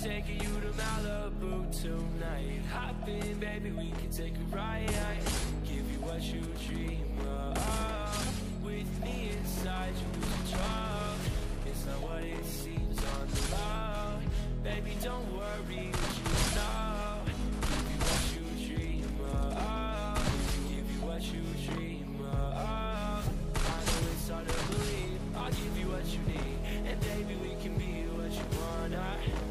taking you to Malibu tonight. Hop in, baby, we can take a ride. Give you what you dream of. With me inside, you lose control. It's not what it seems on the low. Baby, don't worry what you know. Give you what you dream of. Give you what you dream of. I know it's hard to believe. I'll give you what you need, and baby, we can be what you want.